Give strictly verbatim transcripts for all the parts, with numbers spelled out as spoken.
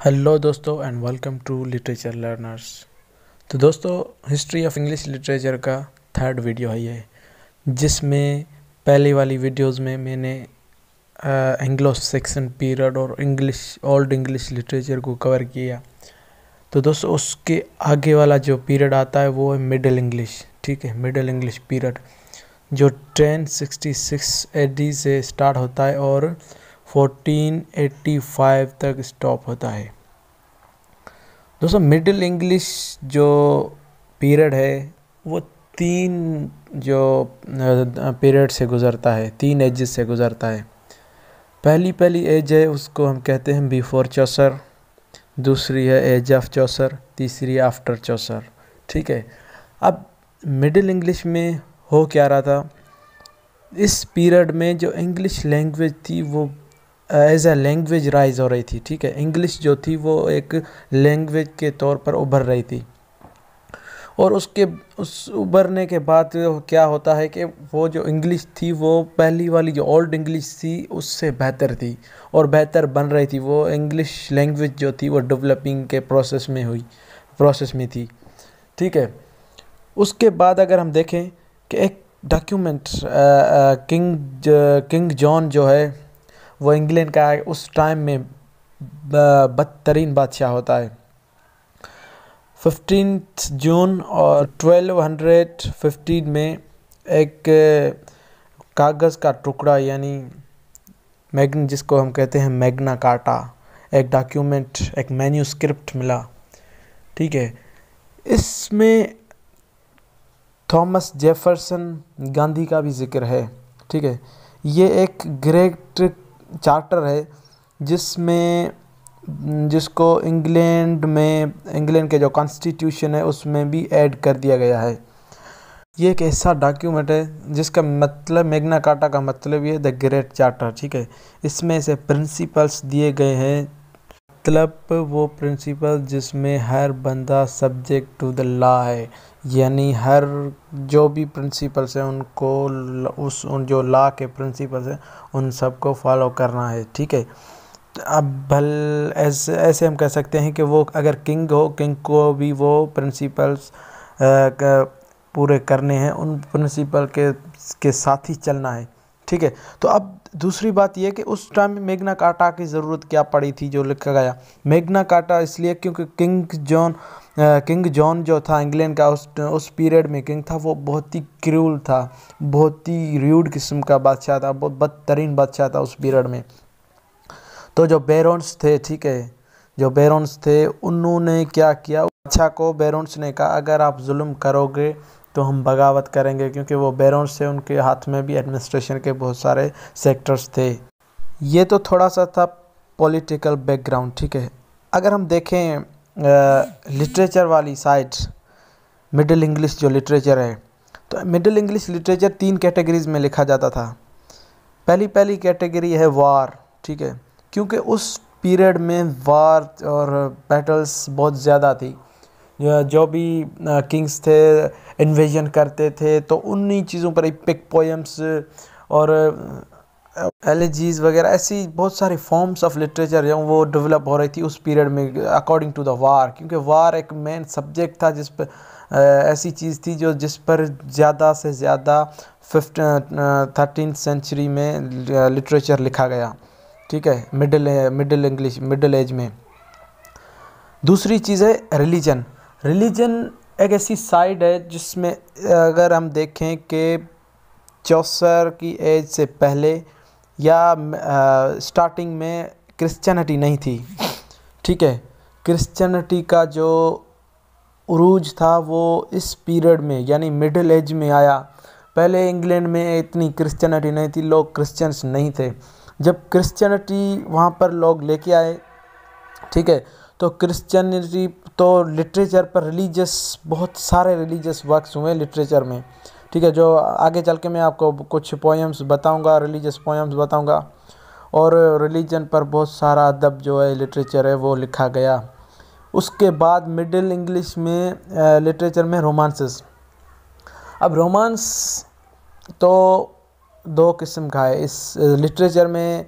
Hello दोस्तों and welcome to literature learners. तो दोस्तों, हिस्ट्री ऑफ इंग्लिश लिटरेचर का थर्ड वीडियो है ये, जिसमें पहली वाली वीडियोस में मैंने एंग्लो सेक्सन पीरियड और इंग्लिश ओल्ड इंग्लिश लिटरेचर को कवर किया। तो दोस्तों, उसके आगे वाला जो पीरियड आता है वो है मिडिल इंग्लिश। ठीक है, मिडिल इंग्लिश पीरियड जो टेन सिक्सटी सिक्स एडी से स्टार्ट होता है और फोर्टीन एटी फाइव तक स्टॉप होता है। दोस्तों, मिडिल इंग्लिश जो पीरियड है वो तीन जो पीरियड से गुज़रता है, तीन एजेस से गुज़रता है। पहली पहली एज है उसको हम कहते हैं बिफोर चौसर, दूसरी है एज ऑफ चौसर, तीसरी आफ्टर चौसर। ठीक है, अब मिडिल इंग्लिश में हो क्या रहा था, इस पीरियड में जो इंग्लिश लैंग्वेज थी वो एज ए लैंग्वेज राइज हो रही थी। ठीक है, इंग्लिश जो थी वो एक लैंग्वेज के तौर पर उभर रही थी, और उसके उस उभरने के बाद क्या होता है कि वो जो इंग्लिश थी वो पहली वाली जो ओल्ड इंग्लिश थी उससे बेहतर थी और बेहतर बन रही थी। वो इंग्लिश लैंग्वेज जो थी वो डेवलपिंग के प्रोसेस में हुई प्रोसेस में थी। ठीक है, उसके बाद अगर हम देखें कि एक डॉक्यूमेंट किंग किंग जॉन जो है वो इंग्लैंड का उस टाइम में बदतरीन बादशाह होता है। फिफ्टीन जून और ट्वेल्व हंड्रेड फिफ्टीन में एक कागज़ का टुकड़ा यानी मैग्न जिसको हम कहते हैं मैग्ना कार्टा, एक डॉक्यूमेंट, एक मैन्यूस्क्रिप्ट मिला। ठीक है, इसमें थॉमस जेफरसन गांधी का भी जिक्र है। ठीक है, ये एक ग्रेट चार्टर है जिसमें जिसको इंग्लैंड में इंग्लैंड के जो कॉन्स्टिट्यूशन है उसमें भी ऐड कर दिया गया है। ये एक ऐसा डॉक्यूमेंट है जिसका मतलब मैग्ना कार्टा का मतलब ये द ग्रेट चार्टर। ठीक है, इसमें से प्रिंसिपल्स दिए गए हैं, मतलब वो प्रिंसिपल जिसमें हर बंदा सब्जेक्ट टू द लॉ है, यानी हर जो भी प्रिंसिपल्स हैं उनको उस उन जो लॉ के प्रिंसिपल्स हैं उन सबको फॉलो करना है। ठीक है, अब भल ऐसे ऐसे हम कह सकते हैं कि वो अगर किंग हो, किंग को भी वो प्रिंसिपल्स पूरे करने हैं, उन प्रिंसिपल के के साथ ही चलना है। ठीक है, तो अब दूसरी बात यह कि उस टाइम में मैग्ना कार्टा की ज़रूरत क्या पड़ी थी जो लिखा गया। मैग्ना कार्टा इसलिए क्योंकि किंग जॉन किंग जॉन जो था इंग्लैंड का उस उस पीरियड में किंग था, वो बहुत ही क्रूल था, बहुत ही र्यूड किस्म का बादशाह था, बहुत बदतरीन बादशाह था उस पीरियड में। तो जो बैरोन्स थे, ठीक है, जो बैरोन्स थे उन्होंने क्या किया, बादशाह को बैरोन्स ने कहा अगर आप जुल्म करोगे तो हम बगावत करेंगे, क्योंकि वो बैरोन्स से उनके हाथ में भी एडमिनिस्ट्रेशन के बहुत सारे सेक्टर्स थे। ये तो थोड़ा सा था पॉलिटिकल बैकग्राउंड। ठीक है, अगर हम देखें लिटरेचर वाली साइड, मिडिल इंग्लिश जो लिटरेचर है, तो मिडिल इंग्लिश लिटरेचर तीन कैटेगरीज में लिखा जाता था। पहली पहली कैटेगरी है वार। ठीक है, क्योंकि उस पीरियड में वार और बैटल्स बहुत ज़्यादा थी, जो भी किंग्स थे इन्वेजन करते थे, तो उन्हीं चीज़ों पर इपिक पोएम्स और एलेजीज वगैरह ऐसी बहुत सारी फॉर्म्स ऑफ लिटरेचर जो वो डेवलप हो रही थी उस पीरियड में अकॉर्डिंग टू द वार, क्योंकि वार एक मेन सब्जेक्ट था जिस पर ऐसी चीज़ थी जो जिस पर ज़्यादा से ज़्यादा फिफ्थ थर्टीन सेंचुरी में लिटरेचर लिखा गया। ठीक है, middle middle English middle age में। दूसरी चीज़ है रिलीजन। रिलीजन एक ऐसी साइड है जिसमें अगर हम देखें कि चौसर की एज से पहले या स्टार्टिंग में क्रिश्चियनिटी नहीं थी। ठीक है, क्रिश्चियनिटी का जो उरूज था वो इस पीरियड में यानी मिडिल एज में आया। पहले इंग्लैंड में इतनी क्रिश्चियनिटी नहीं थी, लोग क्रिश्चियंस नहीं थे। जब क्रिश्चियनिटी वहाँ पर लोग लेके आए, ठीक है, तो क्रिश्चियनिटी तो लिटरेचर पर रिलीजियस बहुत सारे रिलीजियस वर्क्स हुए लिटरेचर में। ठीक है, जो आगे चल के मैं आपको कुछ पोएम्स बताऊंगा, रिलीजियस पोएम्स बताऊंगा, और रिलीजन पर बहुत सारा अदब जो है लिटरेचर है वो लिखा गया। उसके बाद मिडिल इंग्लिश में लिटरेचर में रोमांसेस। अब रोमांस तो दो किस्म का है इस लिटरेचर में।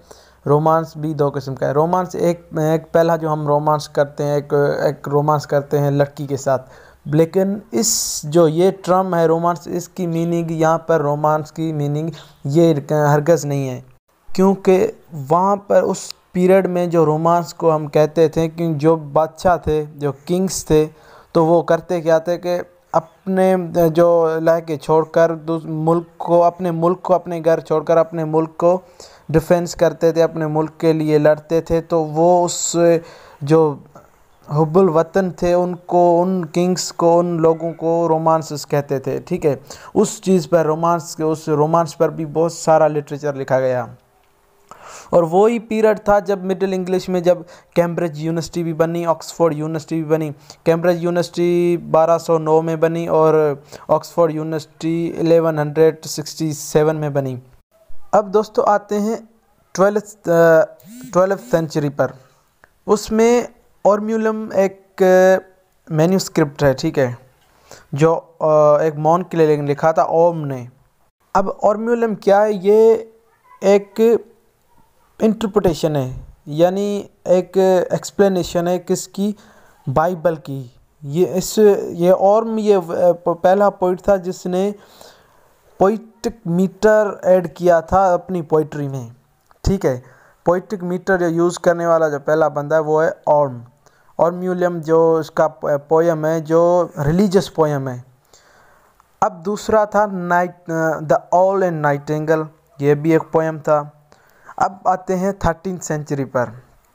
रोमांस भी दो किस्म का है। रोमांस एक एक पहला जो हम रोमांस करते हैं, एक एक रोमांस करते हैं लड़की के साथ, लेकिन इस जो ये टर्म है रोमांस, इसकी मीनिंग यहाँ पर रोमांस की मीनिंग ये हरगिज़ नहीं है, क्योंकि वहाँ पर उस पीरियड में जो रोमांस को हम कहते थे कि जो बादशाह थे, जो किंग्स थे, तो वो करते क्या थे कि अपने जो इलाके छोड़कर मुल्क को अपने मुल्क को अपने घर छोड़कर अपने मुल्क को डिफेंस करते थे, अपने मुल्क के लिए लड़ते थे। तो वो उस जो हुब्बुल वतन थे उनको, उन किंग्स को, उन लोगों को रोमांस कहते थे। ठीक है, उस चीज़ पर रोमांस के उस रोमांस पर भी बहुत सारा लिटरेचर लिखा गया। और वो ही पीरियड था जब मिडिल इंग्लिश में जब कैम्ब्रिज यूनिवर्सिटी भी बनी, ऑक्सफोर्ड यूनिवर्सिटी भी बनी। कैम्ब्रिज यूनिवर्सिटी बारह सौ नौ में बनी और ऑक्सफोर्ड यूनिवर्सिटी ग्यारह सौ सड़सठ में बनी। अब दोस्तों आते हैं ट्वेल्थ ट्वेल्थ सेंचुरी पर। उसमें ऑर्म्युलम एक मैन्यूस्क्रिप्ट है, ठीक है, जो एक मॉन के लिए लिखा था ओम ने। अब ऑर्म्युलम क्या है? ये एक इंटरप्रिटेशन है, यानी एक एक्सप्लेनेशन है किसकी? बाइबल की। ये इस ये ऑर्म ये पहला पोइट था जिसने पोइटिक मीटर ऐड किया था अपनी पोइट्री में। ठीक है, पोइटिक मीटर जो यूज़ करने वाला जो पहला बंदा है वो है ऑर्म। ऑर्म्युलम जो इसका पोयम है, जो रिलीजियस पोयम है। अब दूसरा था night the owl and nightingale, ये भी एक पोयम था। अब आते हैं थर्टीन सेंचुरी पर।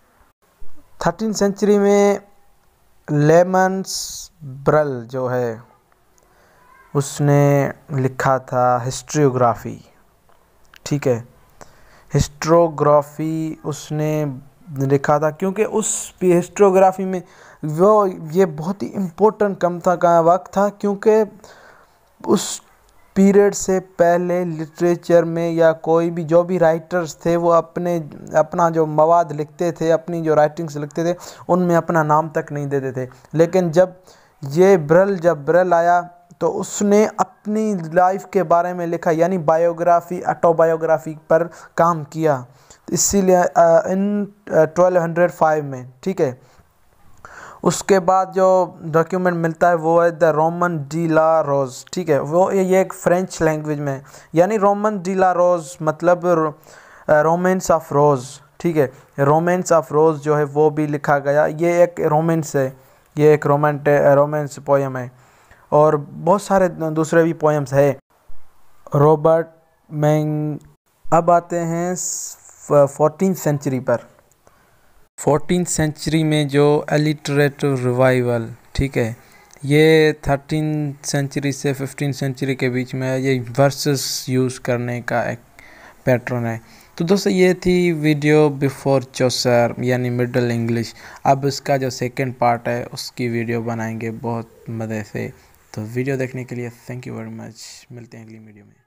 थर्टीन सेंचुरी में लेमन्स ब्रल जो है उसने लिखा था हिस्ट्रियोग्राफी। ठीक है, हिस्ट्रोग्राफी उसने लिखा था क्योंकि उस हिस्ट्रोग्राफी में वो ये बहुत ही इम्पोर्टेंट कम था का वक्त था, क्योंकि उस पीरियड से पहले लिटरेचर में या कोई भी जो भी राइटर्स थे वो अपने अपना जो मवाद लिखते थे, अपनी जो राइटिंग्स लिखते थे, उनमें अपना नाम तक नहीं देते थे। लेकिन जब ये ब्रल जब ब्रल आया तो उसने अपनी लाइफ के बारे में लिखा, यानी बायोग्राफी, ऑटोबायोग्राफी पर काम किया। इसीलिए इन ट्वेल्व ओ फाइव में, ठीक है, उसके बाद जो डॉक्यूमेंट मिलता है वो है the Roman de la Rose. ठीक है, वो ये एक फ्रेंच लैंग्वेज में, यानी रोमन डी ला रोज मतलब रोमेंस ऑफ रोज। ठीक है, रोमेंस ऑफ रोज जो है वो भी लिखा गया। ये एक रोमेंस है, ये एक रोमांट रोमेंस पोयम है, और बहुत सारे दूसरे भी पोयम्स है। Robert Mannyng. अब आते हैं फोर्टीन सेंचुरी पर। फोर्टीन सेंचुरी में जो अलिटरेटिव रिवाइवल, ठीक है, ये थर्टीन सेंचुरी से फिफ्टीन सेंचुरी के बीच में ये वर्सेस यूज़ करने का एक पैटर्न है। तो दोस्तों ये थी वीडियो बिफोर चौसर यानी मिडिल इंग्लिश। अब इसका जो सेकंड पार्ट है उसकी वीडियो बनाएंगे बहुत मज़े से। तो वीडियो देखने के लिए थैंक यू वेरी मच। मिलते हैं अगली वीडियो में।